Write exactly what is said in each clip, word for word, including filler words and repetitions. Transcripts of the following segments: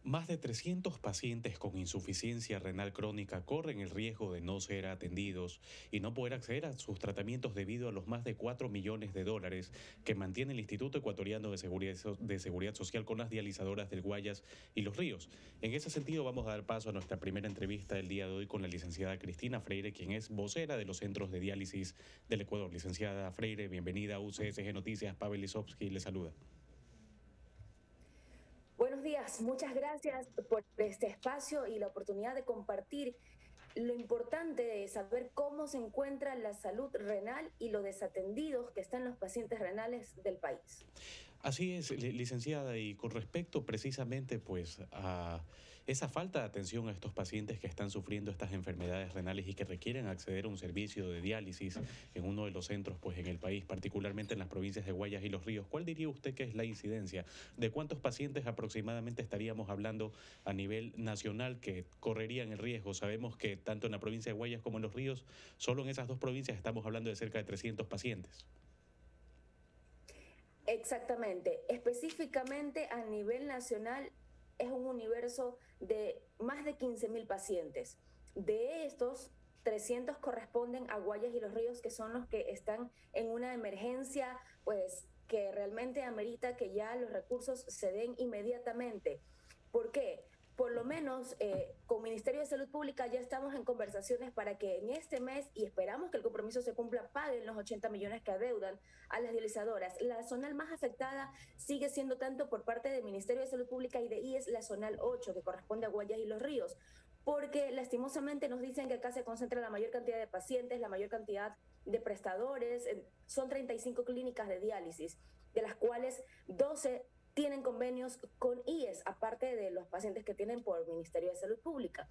Más de trescientos pacientes con insuficiencia renal crónica corren el riesgo de no ser atendidos y no poder acceder a sus tratamientos debido a los más de cuatro millones de dólares que mantiene el Instituto Ecuatoriano de Seguridad, de Seguridad Social con las dializadoras del Guayas y Los Ríos. En ese sentido, vamos a dar paso a nuestra primera entrevista del día de hoy con la licenciada Cristina Freire, quien es vocera de los centros de diálisis del Ecuador. Licenciada Freire, bienvenida a U C S G Noticias. Pavel Lisovsky le saluda. Buenos días, muchas gracias por este espacio y la oportunidad de compartir lo importante de saber cómo se encuentra la salud renal y los desatendidos que están los pacientes renales del país. Así es, licenciada, y con respecto precisamente pues a esa falta de atención a estos pacientes que están sufriendo estas enfermedades renales y que requieren acceder a un servicio de diálisis en uno de los centros pues en el país, particularmente en las provincias de Guayas y Los Ríos, ¿cuál diría usted que es la incidencia? ¿De cuántos pacientes aproximadamente estaríamos hablando a nivel nacional que correrían el riesgo? Sabemos que tanto en la provincia de Guayas como en Los Ríos, solo en esas dos provincias estamos hablando de cerca de trescientos pacientes. Exactamente. Específicamente a nivel nacional es un universo de más de quince mil pacientes. De estos, trescientos corresponden a Guayas y Los Ríos, que son los que están en una emergencia, pues que realmente amerita que ya los recursos se den inmediatamente. ¿Por qué? Por lo menos eh, con Ministerio de Salud Pública ya estamos en conversaciones para que en este mes, y esperamos que el compromiso se cumpla, paguen los ochenta millones que adeudan a las dializadoras. La zonal más afectada sigue siendo tanto por parte del Ministerio de Salud Pública y de I E S la zonal ocho, que corresponde a Guayas y Los Ríos, porque lastimosamente nos dicen que acá se concentra la mayor cantidad de pacientes, la mayor cantidad de prestadores. Son treinta y cinco clínicas de diálisis, de las cuales doce tienen convenios con I E S, aparte de los pacientes que tienen por Ministerio de Salud Pública.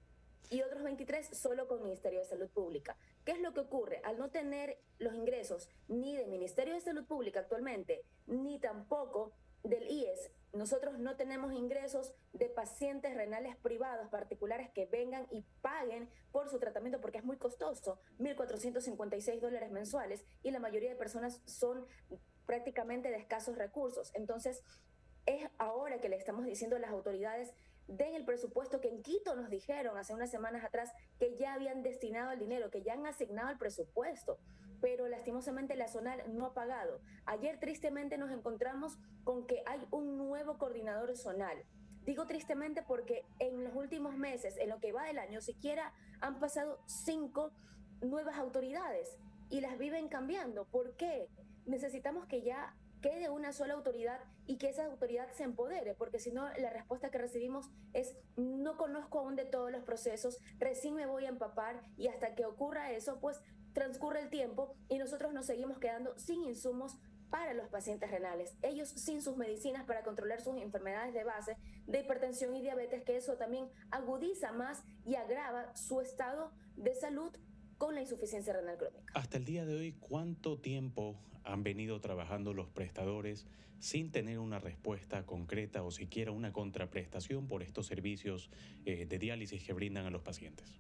Y otros veintitrés solo con Ministerio de Salud Pública. ¿Qué es lo que ocurre? Al no tener los ingresos ni del Ministerio de Salud Pública actualmente, ni tampoco del I E S, nosotros no tenemos ingresos de pacientes renales privados particulares que vengan y paguen por su tratamiento, porque es muy costoso, mil cuatrocientos cincuenta y seis dólares mensuales, y la mayoría de personas son prácticamente de escasos recursos. Entonces, es ahora que le estamos diciendo a las autoridades: den el presupuesto, que en Quito nos dijeron hace unas semanas atrás que ya habían destinado el dinero, que ya han asignado el presupuesto, pero lastimosamente la zonal no ha pagado. Ayer tristemente nos encontramos con que hay un nuevo coordinador zonal. Digo tristemente porque en los últimos meses, en lo que va del año, siquiera han pasado cinco nuevas autoridades y las viven cambiando. ¿Por qué? Necesitamos que ya quede una sola autoridad y que esa autoridad se empodere, porque si no, la respuesta que recibimos es: no conozco aún de todos los procesos, recién me voy a empapar, y hasta que ocurra eso, pues transcurre el tiempo y nosotros nos seguimos quedando sin insumos para los pacientes renales, ellos sin sus medicinas para controlar sus enfermedades de base de hipertensión y diabetes, que eso también agudiza más y agrava su estado de salud con la insuficiencia renal crónica. Hasta el día de hoy, ¿cuánto tiempo han venido trabajando los prestadores sin tener una respuesta concreta o siquiera una contraprestación por estos servicios eh, de diálisis que brindan a los pacientes?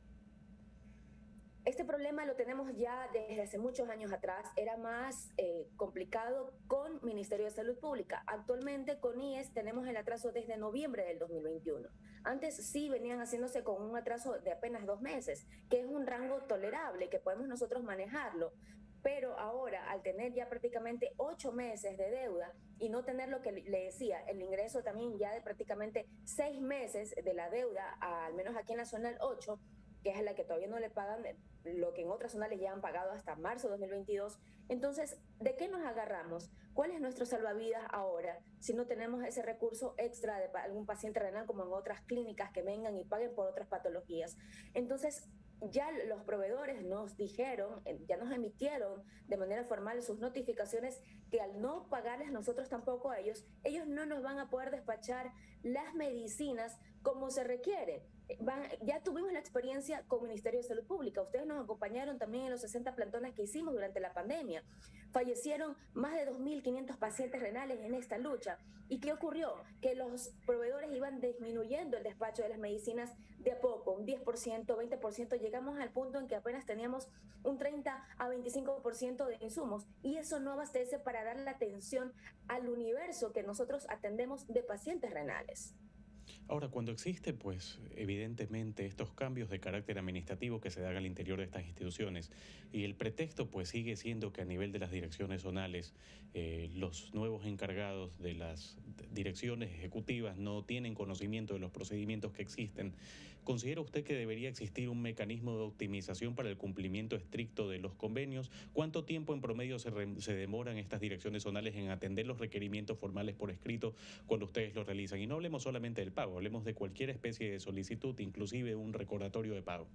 Este problema lo tenemos ya desde hace muchos años atrás. Era más eh, complicado con Ministerio de Salud Pública. Actualmente con I E S tenemos el atraso desde noviembre del dos mil veintiuno. Antes sí venían haciéndose con un atraso de apenas dos meses, que es un rango tolerable, que podemos nosotros manejarlo. Pero ahora, al tener ya prácticamente ocho meses de deuda y no tener lo que le decía, el ingreso también ya de prácticamente seis meses de la deuda, al menos aquí en la zonal ocho, que es a la que todavía no le pagan lo que en otras zonales ya han pagado hasta marzo de dos mil veintidós. Entonces, ¿de qué nos agarramos? ¿Cuál es nuestro salvavidas ahora si no tenemos ese recurso extra de algún paciente renal como en otras clínicas que vengan y paguen por otras patologías? Entonces, ya los proveedores nos dijeron, ya nos emitieron de manera formal sus notificaciones, que al no pagarles nosotros tampoco a ellos, ellos no nos van a poder despachar las medicinas como se requiere. Van, ya tuvimos la experiencia con Ministerio de Salud Pública. Ustedes nos acompañaron también en los sesenta plantones que hicimos durante la pandemia. Fallecieron más de dos mil quinientos pacientes renales en esta lucha. ¿Y qué ocurrió? Que los proveedores iban disminuyendo el despacho de las medicinas de a poco, un diez por ciento, veinte por ciento. Llegamos al punto en que apenas teníamos un treinta a veinticinco por ciento de insumos, y eso no abastece para dar la atención al universo que nosotros atendemos de pacientes renales. Ahora, cuando existe, pues, evidentemente estos cambios de carácter administrativo que se dan al interior de estas instituciones y el pretexto, pues, sigue siendo que a nivel de las direcciones zonales, eh, los nuevos encargados de las direcciones ejecutivas no tienen conocimiento de los procedimientos que existen, ¿considera usted que debería existir un mecanismo de optimización para el cumplimiento estricto de los convenios? ¿Cuánto tiempo en promedio se, re, se demoran estas direcciones zonales en atender los requerimientos formales por escrito cuando ustedes lo realizan? Y no hablemos solamente del pago, hablemos de cualquier especie de solicitud, inclusive un recordatorio de pago.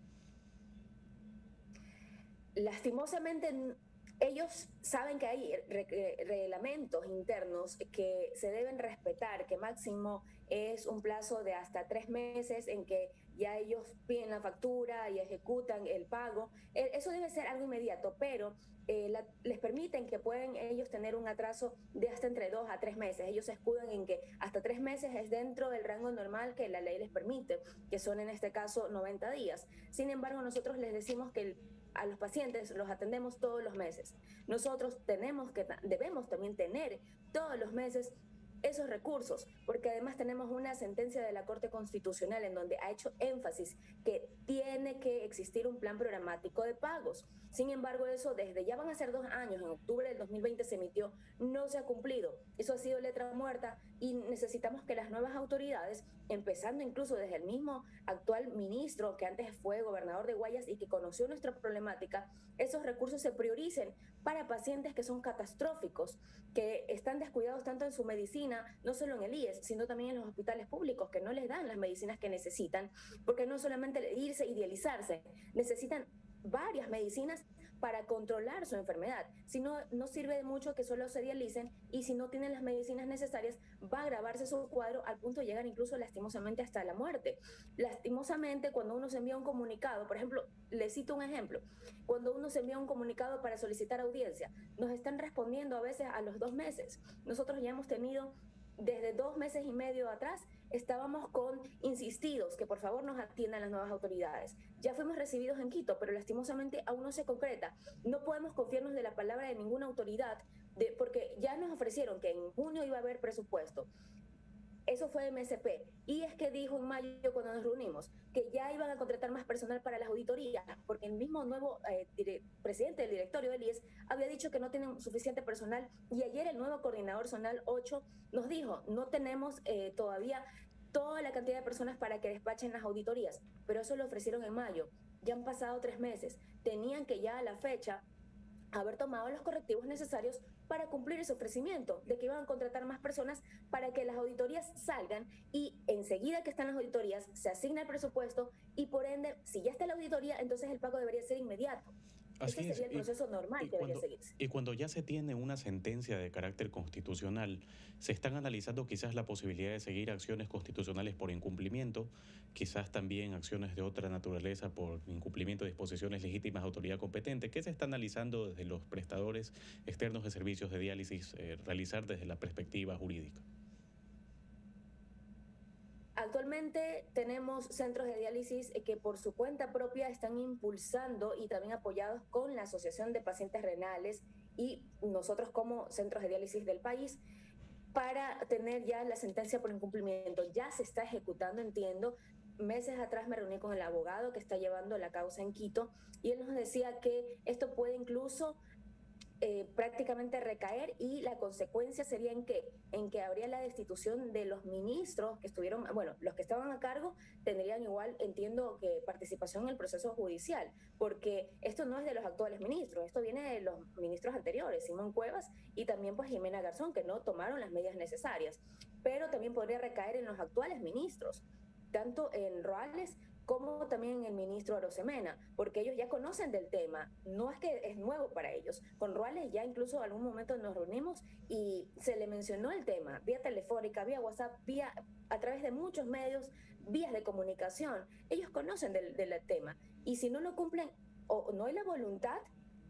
Lastimosamente, ellos saben que hay re reglamentos internos que se deben respetar, que máximo es un plazo de hasta tres meses en que ya ellos piden la factura y ejecutan el pago. Eso debe ser algo inmediato, pero eh, la, les permiten que pueden ellos tener un atraso de hasta entre dos a tres meses. Ellos se escudan en que hasta tres meses es dentro del rango normal que la ley les permite, que son en este caso noventa días. Sin embargo, nosotros les decimos que el a los pacientes los atendemos todos los meses. Nosotros tenemos que, debemos también tener todos los meses esos recursos, porque además tenemos una sentencia de la Corte Constitucional en donde ha hecho énfasis que tiene que existir un plan programático de pagos. Sin embargo, eso desde ya van a ser dos años, en octubre del dos mil veinte se emitió, no se ha cumplido. Eso ha sido letra muerta y necesitamos que las nuevas autoridades, empezando incluso desde el mismo actual ministro que antes fue gobernador de Guayas y que conoció nuestra problemática, esos recursos se prioricen para pacientes que son catastróficos, que están descuidados tanto en su medicina, no solo en el I E S, sino también en los hospitales públicos, que no les dan las medicinas que necesitan, porque no solamente irse y dializarse, necesitan varias medicinas para controlar su enfermedad. Si no, no sirve de mucho que solo se dialicen y si no tienen las medicinas necesarias, va a agravarse su cuadro al punto de llegar incluso lastimosamente hasta la muerte. Lastimosamente, cuando uno se envía un comunicado, por ejemplo, les cito un ejemplo, cuando uno se envía un comunicado para solicitar audiencia, nos están respondiendo a veces a los dos meses. Nosotros ya hemos tenido desde dos meses y medio atrás, estábamos con insistidos que por favor nos atiendan las nuevas autoridades. Ya fuimos recibidos en Quito, pero lastimosamente aún no se concreta. No podemos confiarnos de la palabra de ninguna autoridad, de, porque ya nos ofrecieron que en junio iba a haber presupuesto. Eso fue M S P. Y es que dijo en mayo cuando nos reunimos que ya iban a contratar más personal para las auditorías, porque el mismo nuevo eh, dire, presidente del directorio del I E S había dicho que no tienen suficiente personal y ayer el nuevo coordinador zonal ocho nos dijo, no tenemos eh, todavía toda la cantidad de personas para que despachen las auditorías, pero eso lo ofrecieron en mayo. Ya han pasado tres meses. Tenían que ya a la fecha haber tomado los correctivos necesarios para cumplir ese ofrecimiento, de que iban a contratar más personas para que las auditorías salgan y enseguida que están las auditorías se asigna el presupuesto y por ende, si ya está la auditoría, entonces el pago debería ser inmediato. Así Ese sería es. el proceso y, normal y que cuando, debería seguirse. Y cuando ya se tiene una sentencia de carácter constitucional, se están analizando quizás la posibilidad de seguir acciones constitucionales por incumplimiento, quizás también acciones de otra naturaleza por incumplimiento de disposiciones legítimas de autoridad competente. ¿Qué se está analizando desde los prestadores externos de servicios de diálisis eh, realizar desde la perspectiva jurídica? Actualmente tenemos centros de diálisis que por su cuenta propia están impulsando y también apoyados con la Asociación de Pacientes Renales y nosotros como centros de diálisis del país para tener ya la sentencia por incumplimiento. Ya se está ejecutando, entiendo. Meses atrás me reuní con el abogado que está llevando la causa en Quito y él nos decía que esto puede incluso Eh, prácticamente recaer y la consecuencia sería en que, en que habría la destitución de los ministros que estuvieron, bueno, los que estaban a cargo tendrían igual, entiendo, que participación en el proceso judicial, porque esto no es de los actuales ministros, esto viene de los ministros anteriores, Simón Cuevas y también pues Jimena Garzón, que no tomaron las medidas necesarias, pero también podría recaer en los actuales ministros, tanto en Roales como también el ministro Arosemena, porque ellos ya conocen del tema, no es que es nuevo para ellos. Con Ruales ya incluso en algún momento nos reunimos y se le mencionó el tema, vía telefónica, vía WhatsApp, vía, a través de muchos medios, vías de comunicación. Ellos conocen del, del tema y si no lo cumplen o no hay la voluntad,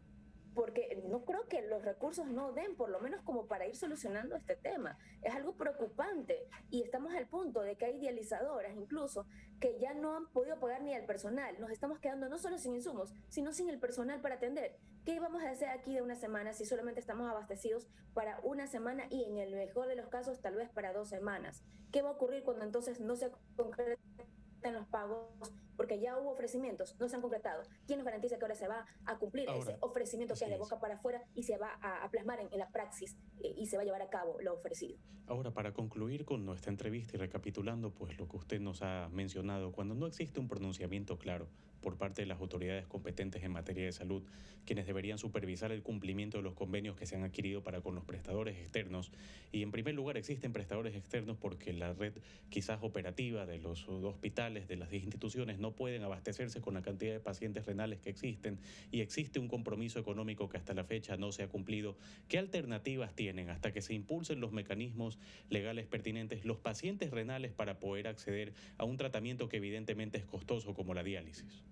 porque no creo que los recursos no den, por lo menos como para ir solucionando este tema. Es algo preocupante y estamos al punto de que hay dializadoras incluso que ya no han podido pagar ni al personal. Nos estamos quedando no solo sin insumos, sino sin el personal para atender. ¿Qué vamos a hacer aquí de una semana si solamente estamos abastecidos para una semana y en el mejor de los casos tal vez para dos semanas? ¿Qué va a ocurrir cuando entonces no se concreten los pagos? Porque ya hubo ofrecimientos, no se han concretado. ¿Quién nos garantiza que ahora se va a cumplir ahora, ese ofrecimiento que es de boca para afuera y se va a, a plasmar en, en la praxis eh, y se va a llevar a cabo lo ofrecido? Ahora, para concluir con nuestra entrevista y recapitulando pues lo que usted nos ha mencionado, cuando no existe un pronunciamiento claro por parte de las autoridades competentes en materia de salud, quienes deberían supervisar el cumplimiento de los convenios que se han adquirido para con los prestadores externos, y en primer lugar existen prestadores externos porque la red quizás operativa de los hospitales, de las instituciones, no pueden abastecerse con la cantidad de pacientes renales que existen y existe un compromiso económico que hasta la fecha no se ha cumplido. ¿Qué alternativas tienen hasta que se impulsen los mecanismos legales pertinentes los pacientes renales para poder acceder a un tratamiento que evidentemente es costoso como la diálisis?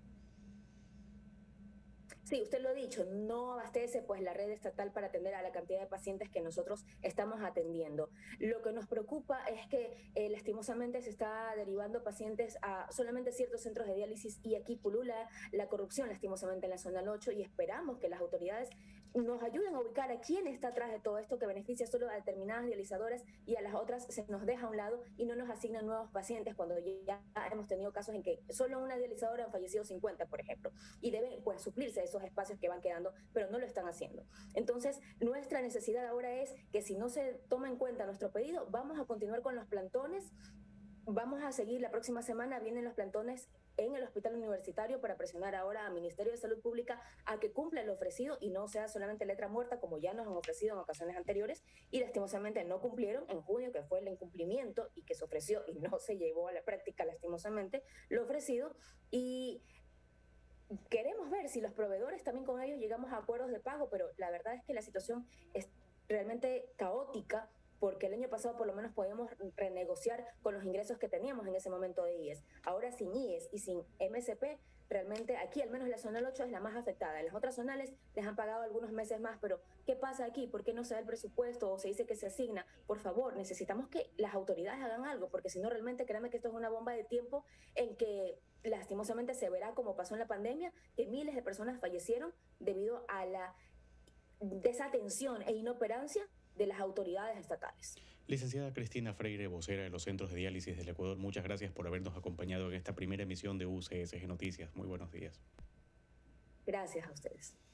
Sí, usted lo ha dicho, no abastece pues la red estatal para atender a la cantidad de pacientes que nosotros estamos atendiendo. Lo que nos preocupa es que eh, lastimosamente se está derivando pacientes a solamente ciertos centros de diálisis y aquí pulula la corrupción lastimosamente en la zona ocho y esperamos que las autoridades nos ayuden a ubicar a quién está atrás de todo esto que beneficia solo a determinadas dializadoras y a las otras se nos deja a un lado y no nos asignan nuevos pacientes cuando ya hemos tenido casos en que solo una dializadora han fallecido cincuenta, por ejemplo, y deben pues suplirse esos espacios que van quedando, pero no lo están haciendo. Entonces, nuestra necesidad ahora es que si no se toma en cuenta nuestro pedido, vamos a continuar con los plantones. Vamos a seguir, la próxima semana vienen los plantones en el hospital universitario para presionar ahora al Ministerio de Salud Pública a que cumpla lo ofrecido y no sea solamente letra muerta como ya nos han ofrecido en ocasiones anteriores y lastimosamente no cumplieron en junio, que fue el incumplimiento y que se ofreció y no se llevó a la práctica lastimosamente lo ofrecido. Y queremos ver si los proveedores también con ellos llegamos a acuerdos de pago, pero la verdad es que la situación es realmente caótica porque el año pasado por lo menos podíamos renegociar con los ingresos que teníamos en ese momento de I E S. Ahora sin I E S y sin M S P, realmente aquí al menos la zonal ocho es la más afectada. En las otras zonales les han pagado algunos meses más, pero ¿qué pasa aquí? ¿Por qué no se da el presupuesto o se dice que se asigna? Por favor, necesitamos que las autoridades hagan algo, porque si no realmente créanme que esto es una bomba de tiempo en que lastimosamente se verá como pasó en la pandemia, que miles de personas fallecieron debido a la desatención e inoperancia de las autoridades estatales. Licenciada Cristina Freire, vocera de los Centros de Diálisis del Ecuador, muchas gracias por habernos acompañado en esta primera emisión de U C S G Noticias. Muy buenos días. Gracias a ustedes.